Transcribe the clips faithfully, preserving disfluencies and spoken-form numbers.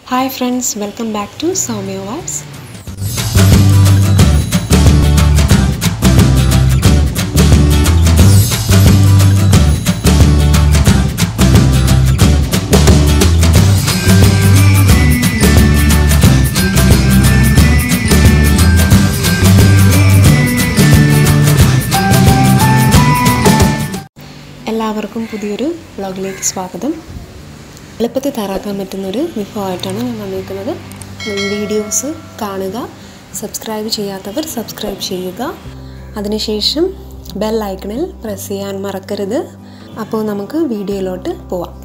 Hi friends, welcome back to Soumya Vibes. എല്ലാവർക്കും പുതിയൊരു വ്ലോഗിലേക്ക് സ്വാഗതം. എളുപ്പത്തിൽ തയ്യാറാക്കാൻ പറ്റുന്നൊരു വിഭവമായിട്ടാണ് ഞാൻ വന്നിരിക്കുന്നത്. വീഡിയോസ് കാണുക, സബ്സ്ക്രൈബ് ചെയ്യാത്തവർ സബ്സ്ക്രൈബ് ചെയ്യുക, അതിനുശേഷം ബെൽ ഐക്കണിൽ പ്രസ് ചെയ്യാൻ മറക്കരുത്. അപ്പോൾ നമുക്ക് വീഡിയോയിലോട്ട് പോവാം.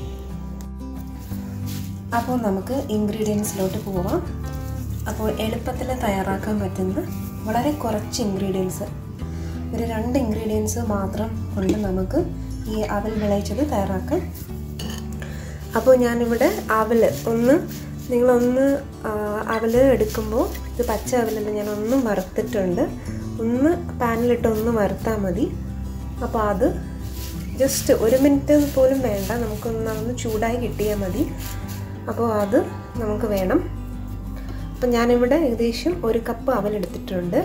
അപ്പോൾ നമുക്ക് ഇൻഗ്രീഡിയൻസിലോട്ട് പോവാം. അപ്പോൾ എളുപ്പത്തിൽ തയ്യാറാക്കാൻ പറ്റുന്ന വളരെ കുറച്ച് ഇൻഗ്രീഡിയൻസ്, ഒരു രണ്ട് ഇൻഗ്രീഡിയൻസ് മാത്രം കൊണ്ട് നമുക്ക് ഈ അവൽ വിളയിച്ചത് തയ്യാറാക്കാം. അപ്പോൾ ഞാനിവിടെ അവൽ ഒന്ന് നിങ്ങളൊന്ന് അവൽ എടുക്കുമ്പോൾ ഇത് പച്ച അവലല്ല, ഞാനൊന്നും വറുത്തിട്ടുണ്ട്. ഒന്ന് പാനിലിട്ട് ഒന്ന് വറുത്താൽ മതി. അപ്പോൾ അത് ജസ്റ്റ് ഒരു മിനിറ്റ് പോലും വേണ്ട, നമുക്കൊന്ന് ചൂടായി കിട്ടിയാൽ മതി. അപ്പോൾ അത് നമുക്ക് വേണം. അപ്പോൾ ഞാനിവിടെ ഏകദേശം ഒരു കപ്പ് അവൽ എടുത്തിട്ടുണ്ട്.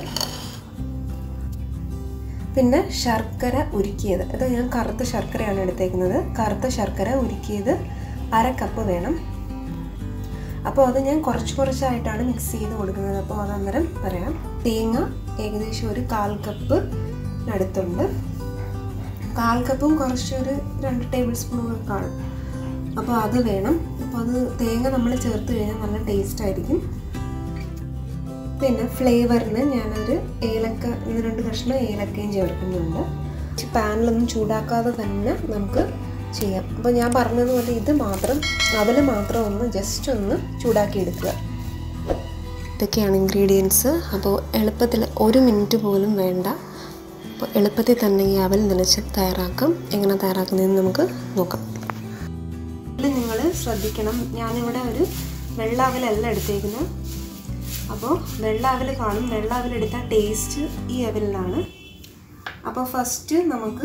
പിന്നെ ശർക്കര ഉരുക്കിയത്, ഇത് ഞാൻ കറുത്ത ശർക്കരയാണ് എടുത്തേക്കുന്നത്. കറുത്ത ശർക്കര ഉരുക്കിയത് അര കപ്പ് വേണം. അപ്പോൾ അത് ഞാൻ കുറച്ച് കുറച്ചായിട്ടാണ് മിക്സ് ചെയ്ത് കൊടുക്കുന്നത്. അപ്പോൾ അത് അന്നേരം പറയാം. തേങ്ങ ഏകദേശം ഒരു കാൽ കപ്പ് അടുത്തുണ്ട്. കാൽ കപ്പും കുറച്ചൊരു രണ്ട് ടേബിൾ സ്പൂൺ കാണും. അപ്പോൾ അത് വേണം. അപ്പോൾ അത് തേങ്ങ നമ്മൾ ചേർത്ത് കഴിഞ്ഞാൽ നല്ല ടേസ്റ്റ് ആയിരിക്കും. പിന്നെ ഫ്ലേവറിന് ഞാനൊരു ഏലക്ക, ഒന്ന് രണ്ട് കഷ്ണം ഏലക്കയും ചേർക്കുന്നുണ്ട്. പാനിലൊന്നും ചൂടാക്കാതെ തന്നെ നമുക്ക് ചെയ്യാം. അപ്പോൾ ഞാൻ പറഞ്ഞതുപോലെ ഇത് മാത്രം, അവൽ മാത്രം ഒന്ന് ജസ്റ്റ് ഒന്ന് ചൂടാക്കി എടുക്കുക. ഇതൊക്കെയാണ് ഇൻഗ്രീഡിയൻസ്. അപ്പോൾ എളുപ്പത്തിൽ ഒരു മിനിറ്റ് പോലും വേണ്ട. അപ്പോൾ എളുപ്പത്തിൽ തന്നെ ഈ അവൽ നനച്ച് തയ്യാറാക്കാം. എങ്ങനെ തയ്യാറാക്കുന്നതെന്ന് നമുക്ക് നോക്കാം. ഇതിൽ നിങ്ങൾ ശ്രദ്ധിക്കണം, ഞാനിവിടെ ഒരു വെള്ള അവലല്ല എടുത്തേക്കുന്നത്. അപ്പോൾ വെള്ള അവൽ കാണും, വെള്ള അവലെടുത്ത ടേസ്റ്റ് ഈ അവലിലാണ്. അപ്പോൾ ഫസ്റ്റ് നമുക്ക്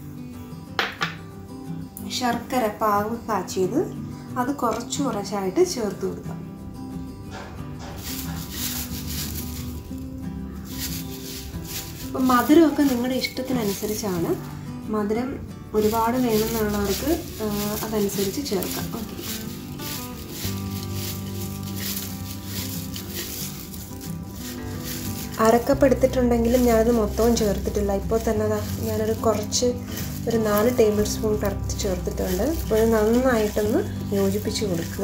ശർക്കര പാവ് കാച്ചിയത് അത് കുറച്ച് കുറച്ചായിട്ട് ചേർത്ത് കൊടുക്കാം. അപ്പം മധുരമൊക്കെ നിങ്ങളുടെ ഇഷ്ടത്തിനനുസരിച്ചാണ്. മധുരം ഒരുപാട് വേണമെന്നുള്ളവർക്ക് അതനുസരിച്ച് ചേർക്കാം. ഓക്കെ, അരക്കപ്പ് എടുത്തിട്ടുണ്ടെങ്കിലും ഞാനത് മൊത്തവും ചേർത്തിട്ടില്ല. ഇപ്പോൾ തന്നെ ഞാനൊരു കുറച്ച് ഒരു നാല് ടേബിൾ സ്പൂൺ കറക്റ്റ് ചേർത്തിട്ടുണ്ട്. അപ്പോൾ നന്നായിട്ടൊന്ന് യോജിപ്പിച്ച് കൊടുക്കുക.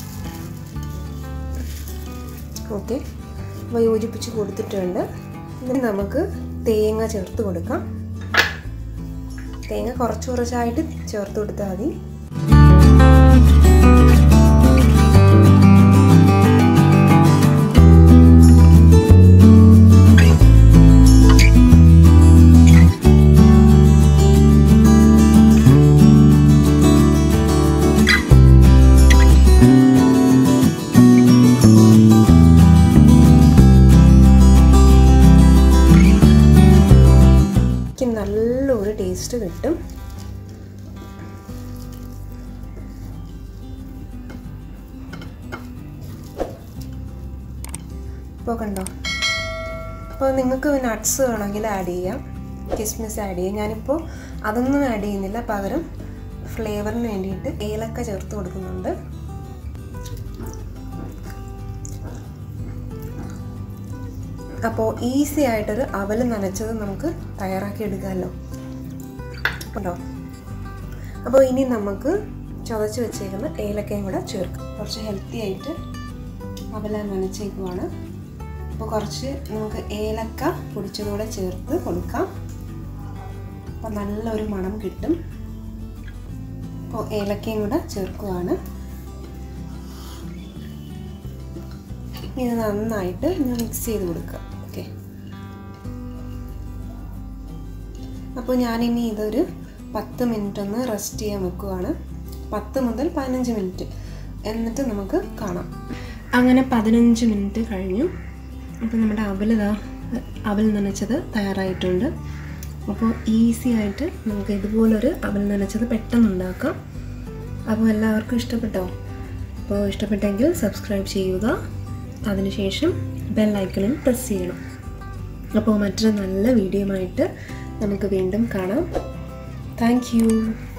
ഓക്കെ, അപ്പോൾ യോജിപ്പിച്ച് കൊടുത്തിട്ടുണ്ട്. ഇനി നമുക്ക് തേങ്ങ ചേർത്ത് കൊടുക്കാം. തേങ്ങ കുറച്ച് കുറച്ചായിട്ട് ചേർത്ത് കൊടുത്താൽ മതി. നല്ലൊരു ടേസ്റ്റ് കിട്ടും. ഇപ്പോൾ കണ്ടോ, അപ്പോൾ നിങ്ങൾക്ക് നട്ട്സ് വേണമെങ്കിൽ ആഡ് ചെയ്യാം, കിസ്മിസ് ആഡ് ചെയ്യാം. ഞാനിപ്പോൾ അതൊന്നും ആഡ് ചെയ്യുന്നില്ല, പകരം ഫ്ലേവറിന് വേണ്ടിയിട്ട് ഏലക്ക ചേർത്ത് കൊടുക്കുന്നുണ്ട്. അപ്പോൾ ഈസി ആയിട്ടൊരു അവൽ നനച്ചത് നമുക്ക് തയ്യാറാക്കി എടുക്കാമല്ലോ. ഉണ്ടോ? അപ്പോൾ ഇനി നമുക്ക് ചതച്ച് വെച്ചേക്കുന്ന ഏലക്കയും കൂടെ ചേർക്കാം. കുറച്ച് ഹെൽത്തി ആയിട്ട് അവൽ നനച്ചേക്കുവാണ്. അപ്പോൾ കുറച്ച് നമുക്ക് ഏലക്ക പൊടിച്ചതോടെ ചേർത്ത് കൊടുക്കാം. അപ്പോൾ നല്ലൊരു മണം കിട്ടും. അപ്പോൾ ഏലക്കയും കൂടെ ചേർക്കുവാണ്. ഇത് നന്നായിട്ട് മിക്സ് ചെയ്ത് കൊടുക്കുക. ഓക്കെ, അപ്പോൾ ഞാനിനി ഇതൊരു പത്ത് മിനിറ്റ് ഒന്ന് റെസ്റ്റ് ചെയ്യാൻ വെക്കുവാണ്. പത്ത് മുതൽ പതിനഞ്ച് മിനിറ്റ്, എന്നിട്ട് നമുക്ക് കാണാം. അങ്ങനെ പതിനഞ്ച് മിനിറ്റ് കഴിഞ്ഞു. അപ്പോൾ നമ്മുടെ അവൽ ഇതാ അവൽ നനച്ചത് തയ്യാറായിട്ടുണ്ട്. അപ്പോൾ ഈസി ആയിട്ട് നമുക്ക് ഇതുപോലൊരു അവൽ നനച്ചത് പെട്ടെന്ന് ഉണ്ടാക്കാം. അപ്പോൾ എല്ലാവർക്കും ഇഷ്ടപ്പെട്ടോ? അപ്പോൾ ഇഷ്ടപ്പെട്ടെങ്കിൽ സബ്സ്ക്രൈബ് ചെയ്യുക, അതിനുശേഷം ബെൽ ഐക്കണിൽ പ്രസ് ചെയ്യണം. അപ്പോൾ മറ്റൊരു നല്ല വീഡിയോ ആയിട്ട് നമുക്ക് വീണ്ടും കാണാം. Thank U.